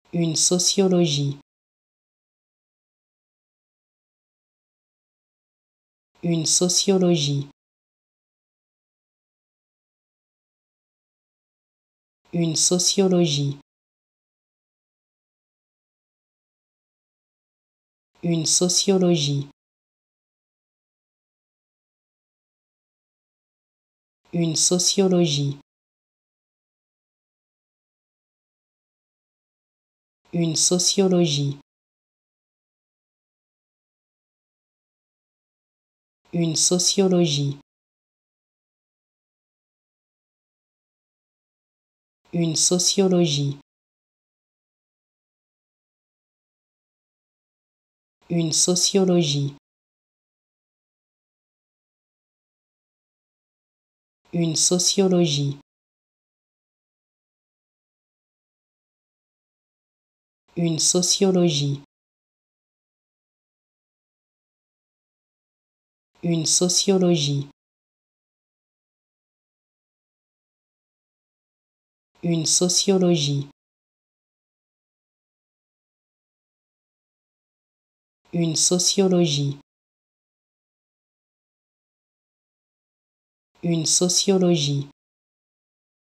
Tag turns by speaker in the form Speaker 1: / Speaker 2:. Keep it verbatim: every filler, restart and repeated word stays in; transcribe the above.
Speaker 1: Une sociologie. Une sociologie. Une sociologie. Une sociologie. Une sociologie. Une sociologie. Une sociologie. Une sociologie. Une sociologie. Une sociologie. Une sociologie. Une sociologie. Une sociologie. Une sociologie. Une sociologie.